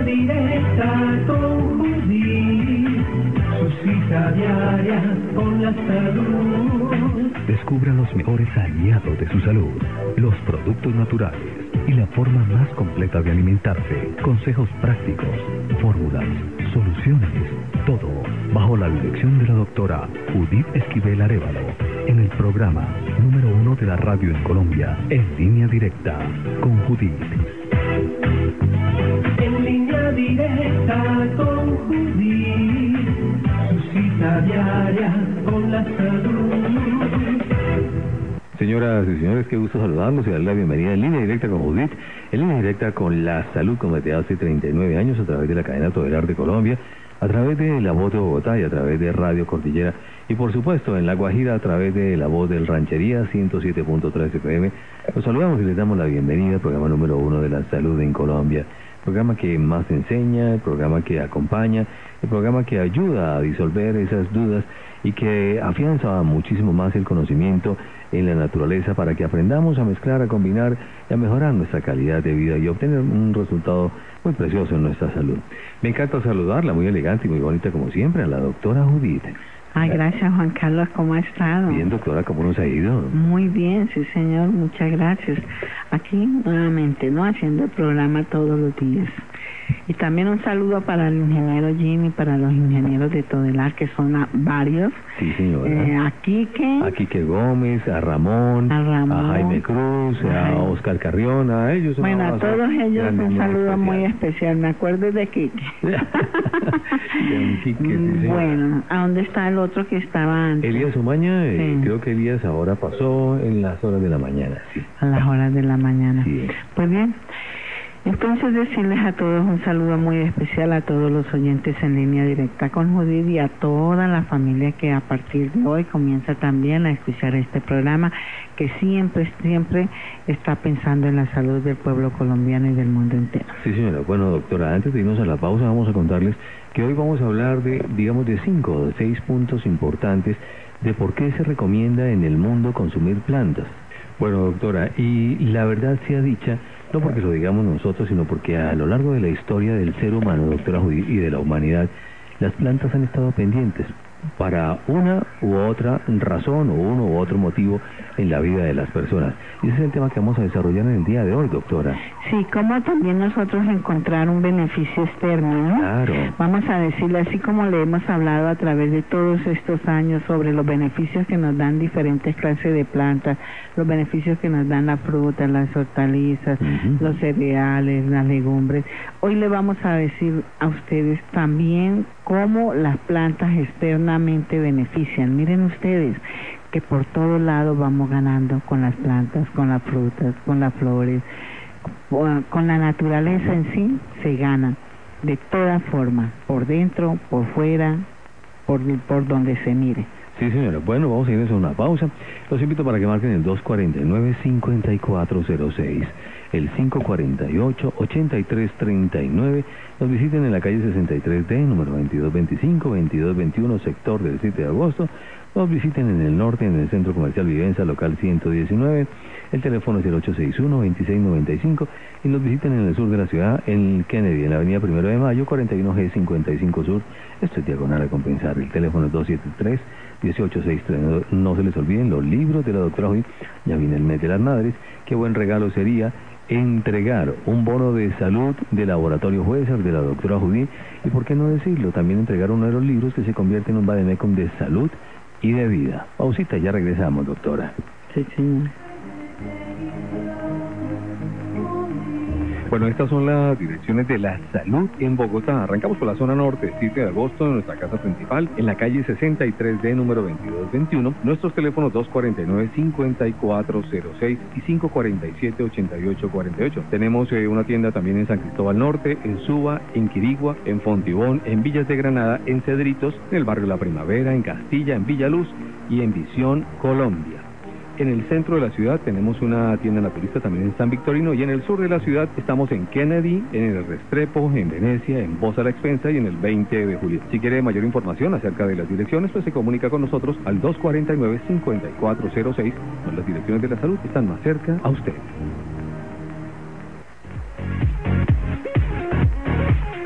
Directa con Judith, su cita diaria con la salud. Descubra los mejores aliados de su salud, los productos naturales y la forma más completa de alimentarse. Consejos prácticos, fórmulas, soluciones, todo bajo la dirección de la doctora Judith Esquivel Arévalo, en el programa número 1 de la radio en Colombia, En Línea Directa con Judith. En línea directa con Judith, su cita diaria con la salud. Señoras y señores, qué gusto saludarlos y darle la bienvenida en Línea Directa con Judith, en Línea Directa con la salud, como desde hace 39 años a través de la cadena Todelar de Colombia, a través de La Voz de Bogotá y a través de Radio Cordillera, y por supuesto en La Guajira a través de La Voz del Ranchería 107.3 FM. Los saludamos y les damos la bienvenida al programa número 1 de la salud en Colombia, el programa que más enseña, el programa que acompaña, el programa que ayuda a disolver esas dudas y que afianza muchísimo más el conocimiento en la naturaleza para que aprendamos a mezclar, a combinar y a mejorar nuestra calidad de vida y obtener un resultado muy precioso en nuestra salud. Me encanta saludarla, muy elegante y muy bonita como siempre, a la doctora Judith. Ay, gracias Juan Carlos, ¿cómo ha estado? Bien, doctora, ¿cómo nos ha ido? Muy bien, sí señor, muchas gracias. Aquí nuevamente, ¿no? Haciendo el programa todos los días. Y también un saludo para el ingeniero Jimmy, para los ingenieros de Todelar, que son varios. Sí, señora. A Quique Gómez, a Ramón, a Jaime Cruz, a Oscar Carrión, a ellos. Bueno, a todos ellos un saludo muy especial. Me acuerdo de Quique. Bueno, ¿a dónde está el otro que estaba antes? Elías Umaña, sí. Creo que Elías ahora pasó en las horas de la mañana. Sí. A las horas de la mañana. Sí. Pues bien. Entonces decirles a todos un saludo muy especial a todos los oyentes en Línea Directa con Judith y a toda la familia que a partir de hoy comienza también a escuchar este programa que siempre está pensando en la salud del pueblo colombiano y del mundo entero. Sí, señora. Bueno, doctora, antes de irnos a la pausa vamos a contarles que hoy vamos a hablar de 5 o 6 puntos importantes de por qué se recomienda en el mundo consumir plantas. Bueno, doctora, y la verdad sea dicha, no porque lo digamos nosotros, sino porque a lo largo de la historia del ser humano, doctora Judith, y de la humanidad, las plantas han estado pendientes para una u otra razón o uno u otro motivo en la vida de las personas. Y ese es el tema que vamos a desarrollar en el día de hoy, doctora. Sí, como también nosotros encontrar un beneficio externo, ¿no? Claro. Vamos a decirle, así como le hemos hablado a través de todos estos años sobre los beneficios que nos dan diferentes clases de plantas, los beneficios que nos dan las frutas, las hortalizas, los cereales, las legumbres. Hoy le vamos a decir a ustedes también cómo las plantas externamente benefician. Miren ustedes que por todos lados vamos ganando con las plantas, con las frutas, con las flores, con la naturaleza en sí se gana de todas formas, por dentro, por fuera, por donde se mire. Sí, señora. Bueno, vamos a irnos a una pausa. Los invito para que marquen el 249-5406, el 548-8339. Nos visiten en la calle 63D, número 2225, 2221, sector del 7 de agosto. Nos visiten en el norte, en el Centro Comercial Vivenza, local 119. El teléfono es el 861-2695. Y nos visiten en el sur de la ciudad, en Kennedy, en la avenida 1 de Mayo, 41G 55 Sur. Esto es diagonal a Compensar. El teléfono es 273-1863. No se les olviden los libros de la doctora Judith. Ya viene el mes de las madres. Qué buen regalo sería entregar un bono de salud de Laboratorio Juezer de la doctora Judith. Y por qué no decirlo, también entregar uno de los libros que se convierte en un vademecum de salud y de vida. Pausita, ya regresamos, doctora. Sí, señor. Bueno, estas son las direcciones de la salud en Bogotá. Arrancamos por la zona norte, 7 de agosto, en nuestra casa principal, en la calle 63D, número 2221. Nuestros teléfonos 249-5406 y 547-8848. Tenemos una tienda también en San Cristóbal Norte, en Suba, en Quirigua, en Fontibón, en Villas de Granada, en Cedritos, en el barrio La Primavera, en Castilla, en Villaluz y en Visión, Colombia. En el centro de la ciudad tenemos una tienda naturista también en San Victorino, y en el sur de la ciudad estamos en Kennedy, en el Restrepo, en Venecia, en Voz a la Expensa y en el 20 de julio. Si quiere mayor información acerca de las direcciones, pues se comunica con nosotros al 249-5406. Las direcciones de la salud están más cerca a usted.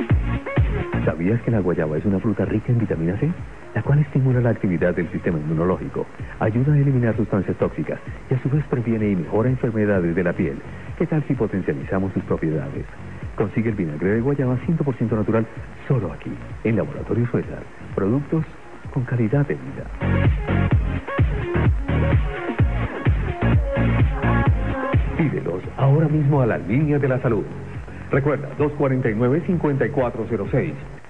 ¿Sabías que la guayaba es una fruta rica en vitamina C? La cual estimula la actividad del sistema inmunológico, ayuda a eliminar sustancias tóxicas y a su vez previene y mejora enfermedades de la piel. ¿Qué tal si potencializamos sus propiedades? Consigue el vinagre de guayaba 100% natural solo aquí, en Laboratorio Suezar. Productos con calidad de vida. Pídelos ahora mismo a la línea de la salud. Recuerda, 249-5406.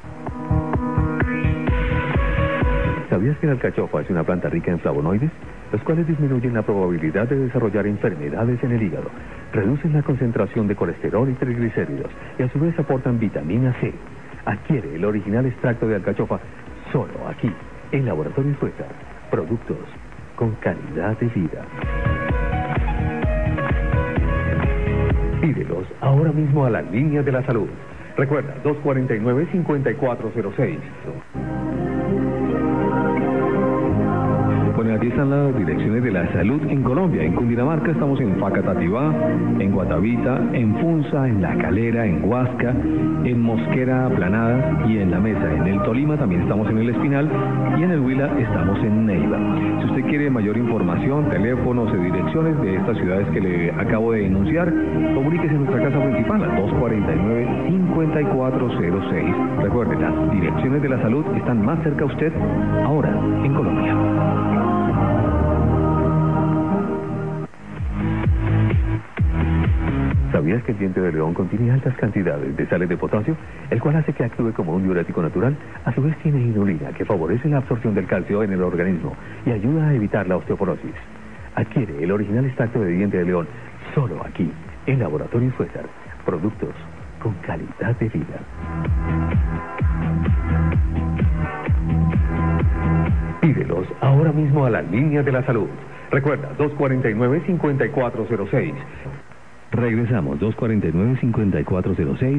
¿Sabías que la alcachofa es una planta rica en flavonoides, los cuales disminuyen la probabilidad de desarrollar enfermedades en el hígado, reducen la concentración de colesterol y triglicéridos y a su vez aportan vitamina C? Adquiere el original extracto de alcachofa solo aquí, en Laboratorio Suezar. Productos con calidad de vida. Pídelos ahora mismo a la línea de la salud. Recuerda, 249-5406. Bueno, aquí están las direcciones de la salud en Colombia. En Cundinamarca estamos en Facatativá, en Guatavita, en Funza, en La Calera, en Huasca, en Mosquera, Aplanadas y en La Mesa. En el Tolima también estamos en El Espinal y en el Huila estamos en Neiva. Si usted quiere mayor información, teléfonos y direcciones de estas ciudades que le acabo de enunciar, comuníquese en nuestra casa principal al 249-5406. Recuerde, las direcciones de la salud están más cerca a usted ahora en Colombia. ¿Sabías que el diente de león contiene altas cantidades de sales de potasio, el cual hace que actúe como un diurético natural? A su vez tiene inulina, que favorece la absorción del calcio en el organismo y ayuda a evitar la osteoporosis. Adquiere el original extracto de diente de león solo aquí, en Laboratorio Suezar. Productos con calidad de vida. Pídelos ahora mismo a la línea de la salud. Recuerda, 249-5406. Regresamos, 249-5406,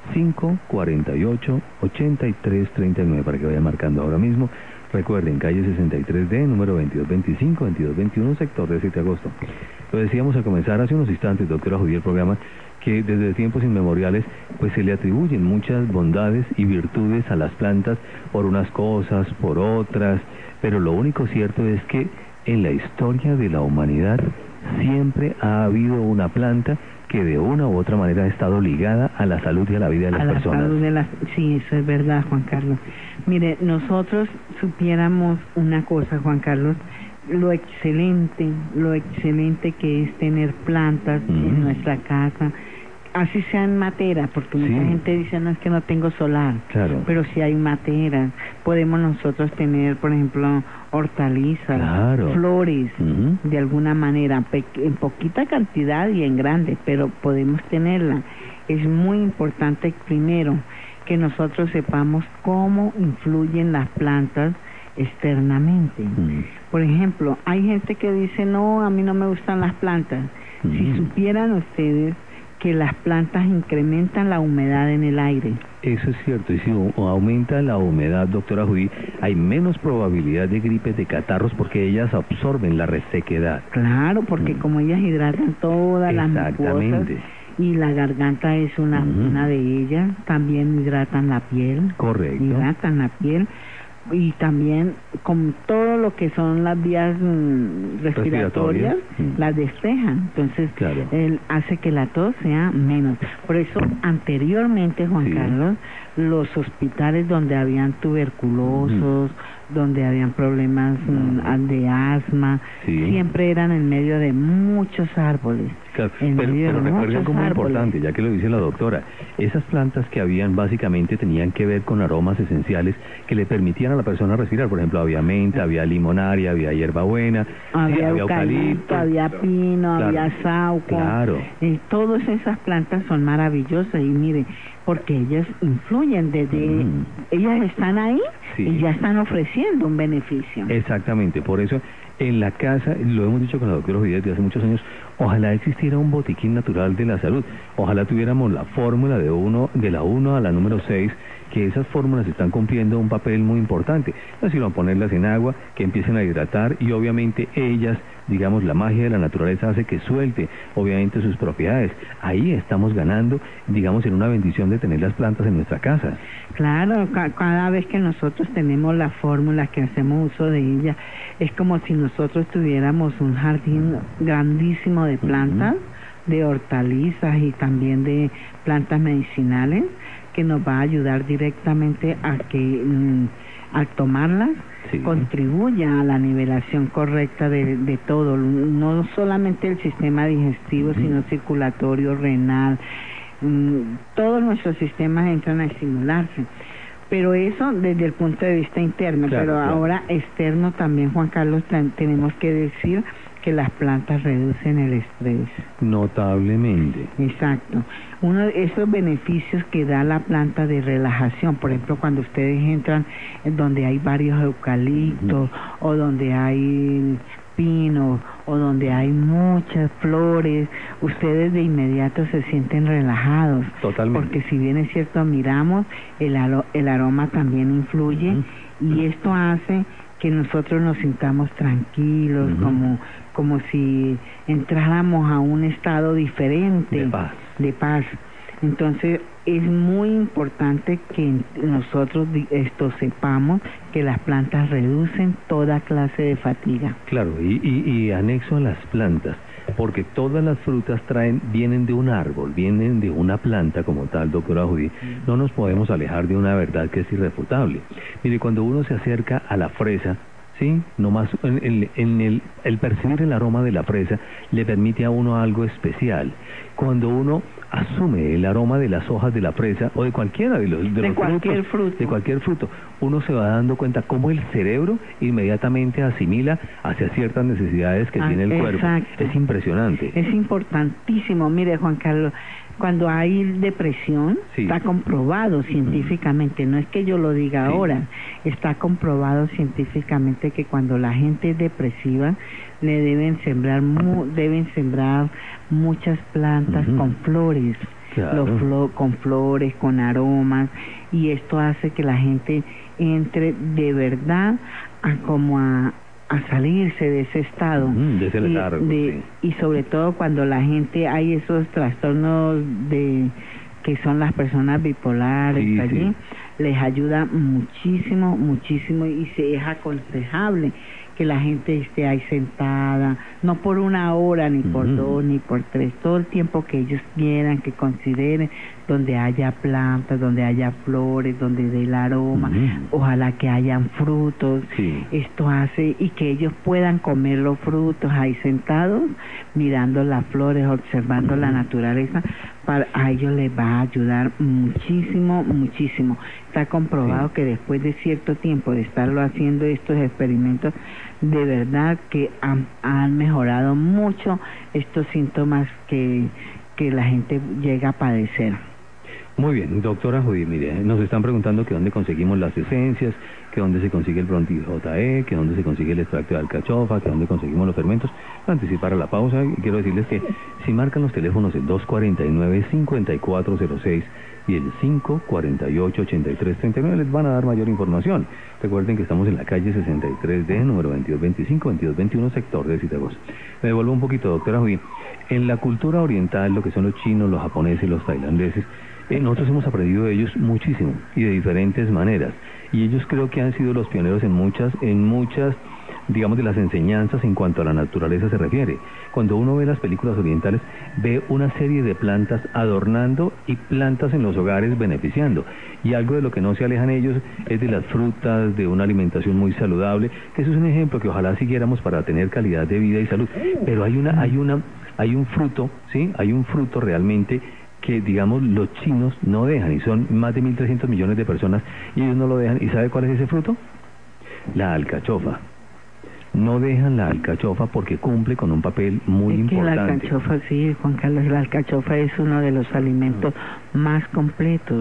548-8339, para que vaya marcando ahora mismo. Recuerden, calle 63D, número 2225, 2221, sector de 7 de agosto. Lo decíamos al comenzar hace unos instantes, doctora Judy, el programa, que desde tiempos inmemoriales pues se le atribuyen muchas bondades y virtudes a las plantas por unas cosas, por otras, pero lo único cierto es que en la historia de la humanidad siempre ha habido una planta que de una u otra manera ha estado ligada a la salud y a la vida de las personas. Sí, eso es verdad, Juan Carlos. Mire, nosotros supiéramos una cosa, Juan Carlos, lo excelente que es tener plantas en nuestra casa, así sea en matera, porque mucha gente dice, no, es que no tengo solar, claro, pero si hay matera, podemos nosotros tener, por ejemplo, hortalizas, claro, flores, de alguna manera, en poquita cantidad y en grande, pero podemos tenerla. Es muy importante, primero, que nosotros sepamos cómo influyen las plantas externamente. Por ejemplo, hay gente que dice, no, a mí no me gustan las plantas. Si supieran ustedes que las plantas incrementan la humedad en el aire. Eso es cierto, y si aumenta la humedad, doctora Judy, hay menos probabilidad de gripes, de catarros, porque ellas absorben la resequedad. Claro, porque como ellas hidratan todas las mucosas, y la garganta es una de ellas, también hidratan la piel. Correcto. Hidratan la piel. Y también con todo lo que son las vías respiratorias, las despejan. Entonces, claro, él hace que la tos sea menos. Por eso, anteriormente, Juan Carlos, los hospitales donde habían tuberculosos, donde habían problemas de asma, siempre eran en medio de muchos árboles. Claro, pero recuerden algo muy importante, ya que lo dice la doctora, esas plantas que habían básicamente tenían que ver con aromas esenciales que le permitían a la persona respirar. Por ejemplo, había menta, había limonaria, había hierbabuena, había eucalipto, había pino, había sauco. Claro. Todas esas plantas son maravillosas y mire, porque ellas influyen desde... ellas están ahí y ya están ofreciendo un beneficio. Exactamente, por eso en la casa, lo hemos dicho con la doctora Judy desde hace muchos años, ojalá existiera un botiquín natural de la salud, ojalá tuviéramos la fórmula de la 1 a la número 6, que esas fórmulas están cumpliendo un papel muy importante. Es decir, van a ponerlas en agua, que empiecen a hidratar y obviamente ellas digamos, la magia de la naturaleza hace que suelte, obviamente, sus propiedades. Ahí estamos ganando, digamos, en una bendición de tener las plantas en nuestra casa. Claro, cada vez que nosotros tenemos la fórmula, que hacemos uso de ella, es como si nosotros tuviéramos un jardín grandísimo de plantas, de hortalizas y también de plantas medicinales, que nos va a ayudar directamente a que al tomarlas contribuya a la nivelación correcta de todo, no solamente el sistema digestivo, sino circulatorio, renal, todos nuestros sistemas entran a estimularse. Pero eso desde el punto de vista interno, pero ahora externo también, Juan Carlos, tenemos que decir que las plantas reducen el estrés. Notablemente. Exacto. Uno de esos beneficios que da la planta de relajación, por ejemplo, cuando ustedes entran donde hay varios eucaliptos o donde hay pinos o donde hay muchas flores, ustedes de inmediato se sienten relajados. Totalmente. Porque si bien es cierto, miramos, el aroma también influye y esto hace que nosotros nos sintamos tranquilos, como si entráramos a un estado diferente de paz. Entonces es muy importante que nosotros sepamos que las plantas reducen toda clase de fatiga. Claro, y anexo a las plantas, porque todas las frutas vienen de un árbol, vienen de una planta como tal, doctora Judith. No nos podemos alejar de una verdad que es irrefutable. Mire, cuando uno se acerca a la fresa, ¿sí? Nomás el percibir el aroma de la fresa le permite a uno algo especial. Cuando uno asume el aroma de las hojas de la fresa o de cualquiera de los cualquier fruto, de cualquier fruto, uno se va dando cuenta cómo el cerebro inmediatamente asimila hacia ciertas necesidades que tiene el cuerpo. Es impresionante. Es importantísimo. Mire, Juan Carlos, cuando hay depresión, está comprobado científicamente, no es que yo lo diga ahora, está comprobado científicamente que cuando la gente es depresiva, le deben sembrar muchas plantas con flores, con flores, con aromas, y esto hace que la gente entre de verdad a salirse de ese estado, de ese letargo, y sobre todo cuando la gente hay esos trastornos que son las personas bipolares allí, les ayuda muchísimo y es aconsejable que la gente esté ahí sentada, no por una hora, ni por 2, ni por 3, todo el tiempo que ellos quieran, que consideren, donde haya plantas, donde haya flores, donde dé el aroma, ojalá que hayan frutos. Esto hace, y que ellos puedan comer los frutos ahí sentados, mirando las flores, observando la naturaleza, a ellos les va a ayudar muchísimo. Está comprobado que después de cierto tiempo de estarlo haciendo estos experimentos, de verdad que han mejorado mucho estos síntomas que la gente llega a padecer. Muy bien, doctora Judith, mire, nos están preguntando que dónde conseguimos las esencias, que dónde se consigue el Bronti JE, que dónde se consigue el extracto de alcachofa, que dónde conseguimos los fermentos. Para anticipar a la pausa, quiero decirles que si marcan los teléfonos el 249-5406 y el 548-8339 les van a dar mayor información. Recuerden que estamos en la calle 63D, número 2225-2221, sector de Citagos. Me devuelvo un poquito, doctora Judith. En la cultura oriental, lo que son los chinos, los japoneses, los tailandeses, nosotros hemos aprendido de ellos muchísimo y de diferentes maneras, y ellos creo que han sido los pioneros en muchas, digamos, de las enseñanzas en cuanto a la naturaleza se refiere. Cuando uno ve las películas orientales, ve una serie de plantas adornando y plantas en los hogares beneficiando, y algo de lo que no se alejan ellos es de las frutas, de una alimentación muy saludable, que eso es un ejemplo que ojalá siguiéramos para tener calidad de vida y salud. Pero hay un fruto, ¿sí? Hay un fruto realmente que, digamos, los chinos no dejan, y son más de 1.300 millones de personas, y ellos no lo dejan. ¿Y sabe cuál es ese fruto? La alcachofa. No dejan la alcachofa porque cumple con un papel muy importante. La alcachofa, sí, Juan Carlos, la alcachofa es uno de los alimentos más completos.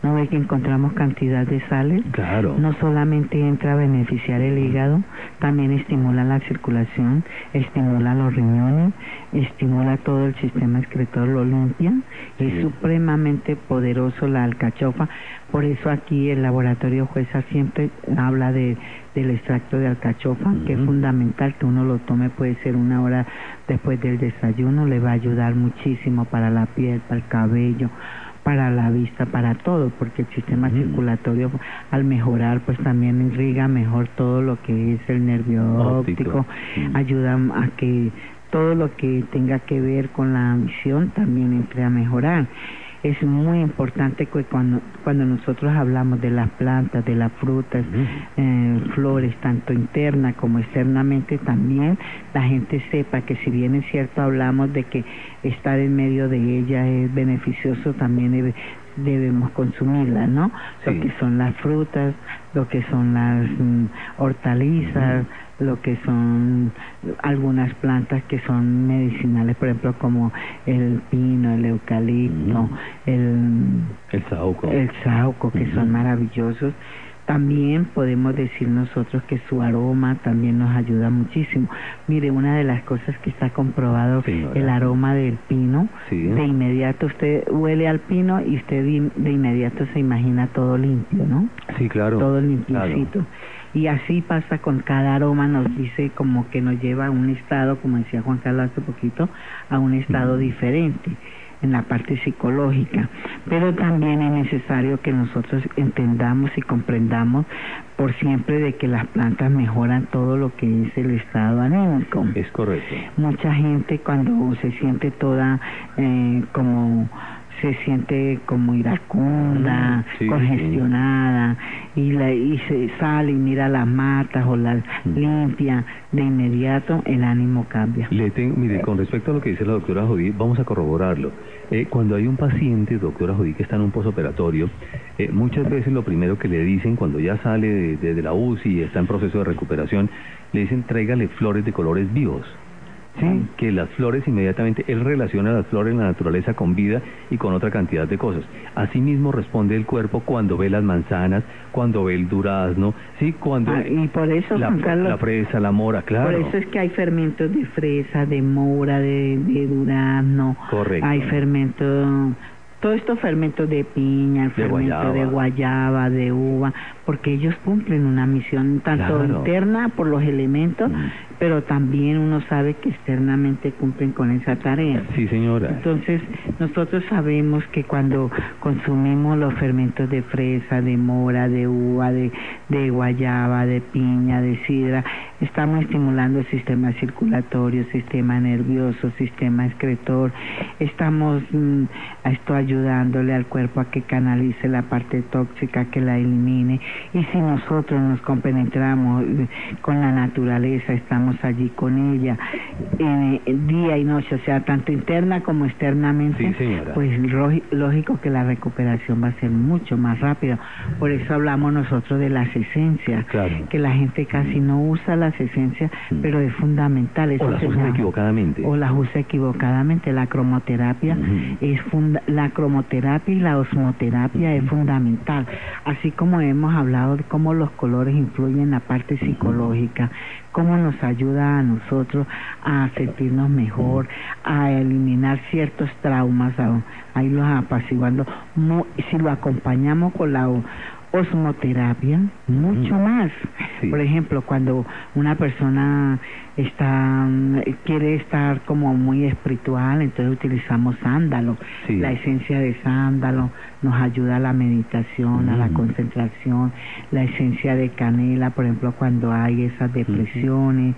¿No ve que encontramos cantidad de sales? Claro. No solamente entra a beneficiar el hígado, también estimula la circulación, estimula los riñones, estimula todo el sistema excretor, lo limpia. Sí. Es supremamente poderoso la alcachofa. Por eso aquí el laboratorio Jueza siempre habla del extracto de alcachofa, que es fundamental que uno lo tome, puede ser 1 hora después del desayuno, le va a ayudar muchísimo para la piel, para el cabello, para la vista, para todo, porque el sistema circulatorio al mejorar pues también irriga mejor todo lo que es el nervio óptico, ayuda a que todo lo que tenga que ver con la visión también entre a mejorar. Es muy importante que cuando nosotros hablamos de las plantas, de las frutas, flores, tanto interna como externamente, también la gente sepa que si bien es cierto hablamos de que estar en medio de ella es beneficioso, también debemos consumirla, ¿no? Sí. Lo que son las frutas, lo que son las hortalizas, lo que son algunas plantas que son medicinales, por ejemplo, como el pino, el eucalipto, el saúco, que son maravillosos. También podemos decir nosotros que su aroma también nos ayuda muchísimo. Mire, una de las cosas que está comprobado, el aroma del pino, de inmediato usted huele al pino y usted de inmediato se imagina todo limpio, ¿no? Sí, claro. Todo limpiecito. Claro. Y así pasa con cada aroma, nos dice como que nos lleva a un estado, como decía Juan Carlos hace poquito, a un estado diferente en la parte psicológica, pero también es necesario que nosotros entendamos y comprendamos por siempre de que las plantas mejoran todo lo que es el estado anímico. Es correcto. Mucha gente cuando se siente toda se siente como iracunda, congestionada, y se sale y mira las matas o las limpia, de inmediato el ánimo cambia. Mire, con respecto a lo que dice la doctora Judith, vamos a corroborarlo. Cuando hay un paciente, doctora Judith, que está en un posoperatorio, muchas veces lo primero que le dicen cuando ya sale de la UCI y está en proceso de recuperación, le dicen tráigale flores de colores vivos. Sí, que las flores inmediatamente, él relaciona las flores en la naturaleza con vida y con otra cantidad de cosas. Asimismo responde el cuerpo cuando ve las manzanas, cuando ve el durazno, sí, cuando y por eso, la fresa, la mora, claro. Por eso es que hay fermentos de fresa, de mora, de durazno. Correcto. Hay fermentos, todos estos fermentos de piña, el fermento de guayaba, de uva, porque ellos cumplen una misión tanto interna por los elementos, pero también uno sabe que externamente cumplen con esa tarea. Sí, señora. Entonces, nosotros sabemos que cuando consumimos los fermentos de fresa, de mora, de uva, de guayaba, de piña, de sidra, estamos estimulando el sistema circulatorio, sistema nervioso, sistema excretor, estamos ayudándole al cuerpo a que canalice la parte tóxica, que la elimine, y si nosotros nos compenetramos con la naturaleza, estamos allí con ella día y noche, o sea, tanto interna como externamente, pues lógico que la recuperación va a ser mucho más rápida. Por eso hablamos nosotros de las esencias, que la gente casi no usa las esencias, pero es fundamental. O las usa equivocadamente. O las usa equivocadamente. La cromoterapia la cromoterapia y la osmoterapia es fundamental, así como hemos hablado de cómo los colores influyen en la parte psicológica, cómo nos ayuda a nosotros a sentirnos mejor, a eliminar ciertos traumas, a irlos apaciguando. Si lo acompañamos con la osmoterapia, mucho más. Por ejemplo, cuando una persona quiere estar como muy espiritual, entonces utilizamos sándalo. La esencia de sándalo nos ayuda a la meditación, a la concentración. La esencia de canela, por ejemplo, cuando hay esas depresiones.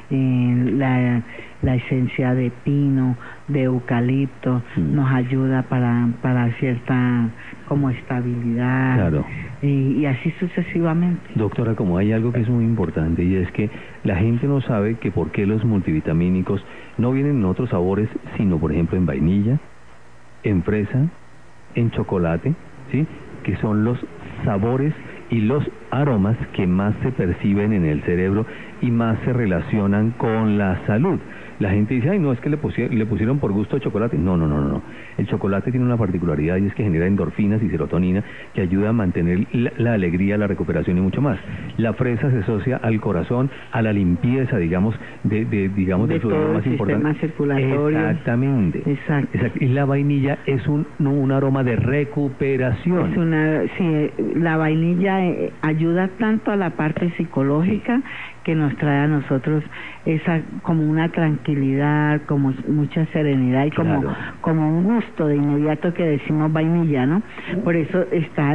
La esencia de pino, de eucalipto, nos ayuda para cierta como estabilidad, y así sucesivamente. Doctora, como hay algo que es muy importante, y es que la gente no sabe que por qué los multivitamínicos no vienen en otros sabores, sino por ejemplo en vainilla, en fresa, en chocolate, ¿sí? Que son los sabores y los aromas que más se perciben en el cerebro y más se relacionan con la salud. La gente dice, ay, no, es que le pusieron por gusto chocolate. No. El chocolate tiene una particularidad y es que genera endorfinas y serotonina que ayuda a mantener la alegría, la recuperación y mucho más. La fresa se asocia al corazón, a la limpieza, digamos, digamos del fluido más importante. Sistema circulatorio. Exactamente. Exacto. Y la vainilla es un aroma de recuperación. Sí, la vainilla ayuda tanto a la parte psicológica que nos trae a nosotros esa como una tranquilidad, como mucha serenidad y como un gusto de inmediato que decimos vainilla, ¿no? Por eso está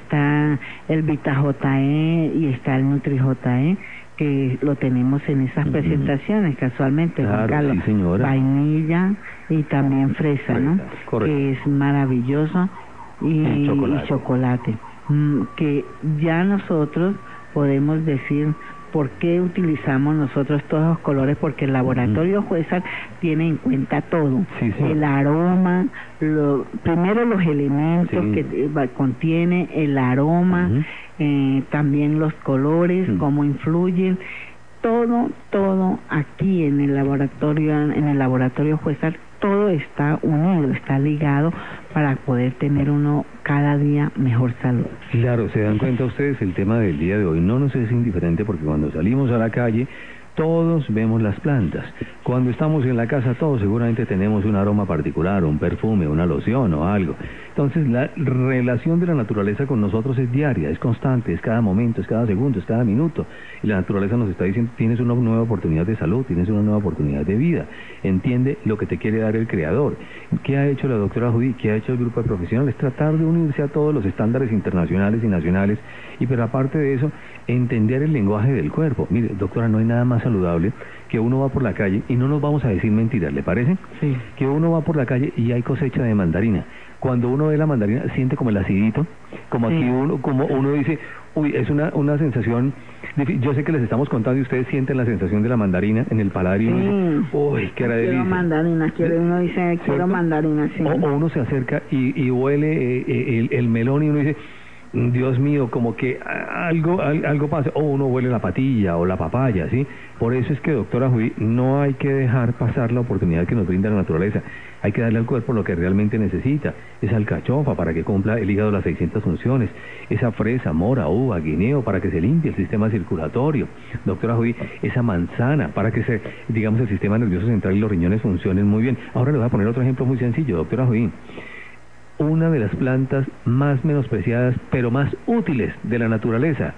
el Vita JE y está el Nutri JE, que lo tenemos en esas presentaciones casualmente, Juan Carlos. Sí, señora. Vainilla y también fresa, ¿no? Correcto. Que es maravilloso, y chocolate. Que ya nosotros podemos decir por qué utilizamos nosotros todos los colores, porque el laboratorio Juezar tiene en cuenta todo, el aroma, primero los elementos que contiene el aroma, también los colores, cómo influyen, todo aquí en el laboratorio Juezar, todo está unido, está ligado para poder tener uno cada día mejor salud. Claro, se dan cuenta ustedes, el tema del día de hoy no nos es indiferente, porque cuando salimos a la calle todos vemos las plantas. Cuando estamos en la casa todos seguramente tenemos un aroma particular, un perfume, una loción o algo. Entonces la relación de la naturaleza con nosotros es diaria, es constante, es cada momento, es cada segundo, es cada minuto. Y la naturaleza nos está diciendo, tienes una nueva oportunidad de salud, tienes una nueva oportunidad de vida. Entiende lo que te quiere dar el Creador. ¿Qué ha hecho la doctora Judith? ¿Qué ha hecho el grupo de profesionales? Tratar de unirse a todos los estándares internacionales y nacionales. Y pero aparte de eso, entender el lenguaje del cuerpo. Mire, doctora, no hay nada más saludable que uno va por la calle, y no nos vamos a decir mentiras, ¿le parece? Sí. Que uno va por la calle y hay cosecha de mandarina. Cuando uno ve la mandarina, siente como el acidito, como aquí uno dice, uy, es una sensación, yo sé que les estamos contando y ustedes sienten la sensación de la mandarina en el paladar y uno dice, uy, qué era delicia. Quiero mandarina, uno dice, quiero mandarina, sí. O uno se acerca y huele el melón y uno dice, Dios mío, como que algo pasa, o uno huele la patilla o la papaya, ¿sí? Por eso es que, doctora Judith, no hay que dejar pasar la oportunidad que nos brinda la naturaleza. Hay que darle al cuerpo lo que realmente necesita. Esa alcachofa para que cumpla el hígado las 600 funciones, esa fresa, mora, uva, guineo para que se limpie el sistema circulatorio. Doctora Judith, esa manzana para que el sistema nervioso central y los riñones funcionen muy bien. Ahora le voy a poner otro ejemplo muy sencillo, doctora Judith. Una de las plantas más menospreciadas, pero más útiles de la naturaleza,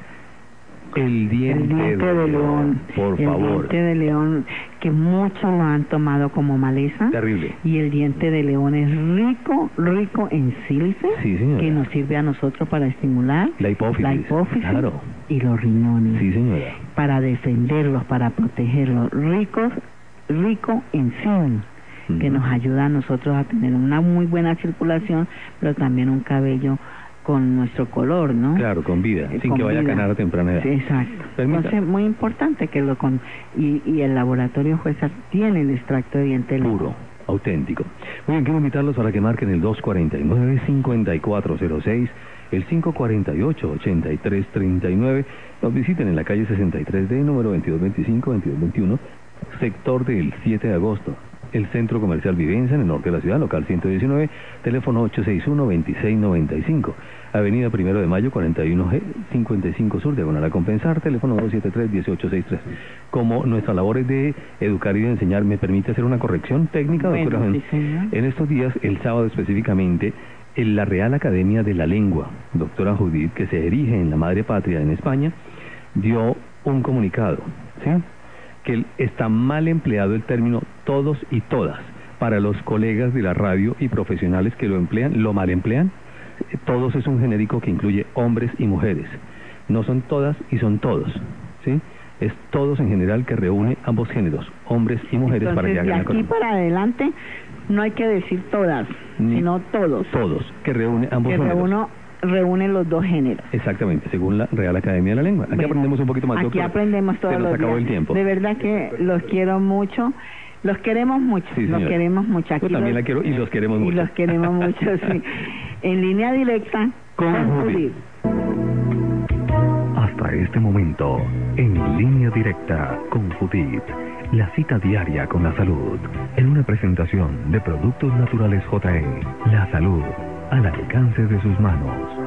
el diente de león. Por favor. El diente de león, que muchos lo han tomado como maleza. Terrible. Y el diente de león es rico en sílice, que nos sirve a nosotros para estimular la hipófisis, claro, y los riñones. Sí, señora. Para defenderlos, para protegerlos. Rico en zinc, que nos ayuda a nosotros a tener una muy buena circulación, pero también un cabello con nuestro color, ¿no? Claro, con vida, sin que vaya a canar a temprana edad. Sí, exacto. Entonces, muy importante que y el laboratorio Juezar tiene el extracto de diente puro, auténtico. Muy bien, quiero invitarlos para que marquen el 249-5406, el 548-8339, nos visiten en la calle 63D, número 2225-2221, sector del 7 de agosto. El Centro Comercial Vivenza, en el norte de la ciudad, local 119, teléfono 861-2695, Avenida 1 de Mayo, 41G, 55 Sur, diagonal a compensar, teléfono 273-1863. Como nuestra labor es de educar y de enseñar, ¿me permite hacer una corrección técnica, doctora? Sí, en estos días, el sábado específicamente, en la Real Academia de la Lengua, doctora Judith, que se erige en la madre patria en España, dio un comunicado, ¿sí?, que está mal empleado el término todos y todas. Para los colegas de la radio y profesionales que lo mal emplean. Todos es un genérico que incluye hombres y mujeres. No son todas y son todos, ¿sí? Es todos en general, que reúne ambos géneros, hombres y mujeres. Entonces, para que hagan de aquí para adelante no hay que decir todas, sino todos. Todos, que reúne ambos géneros. Reúne los dos géneros. Exactamente, según la Real Academia de la Lengua. Aquí aprendemos un poquito más. Aquí aprendemos todos los días. Se nos acabó el tiempo. De verdad que los quiero mucho. Los queremos mucho. Sí, los queremos mucho. Aquí yo también la quiero y los queremos mucho. Y los queremos mucho, sí. En línea directa con Judith. Hasta este momento, en línea directa con Judith, La cita diaria con la salud. En una presentación de Productos Naturales JE. La salud al alcance de sus manos.